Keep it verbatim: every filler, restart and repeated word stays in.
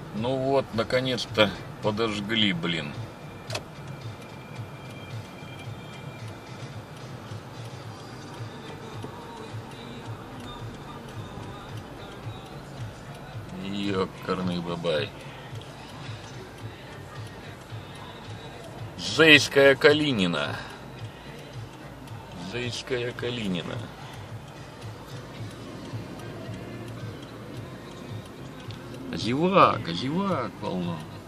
Ну вот, наконец-то подожгли, блин. Ёкарный бабай. Зейская Калинина. Зейская Калинина. Зевак, зевак полно.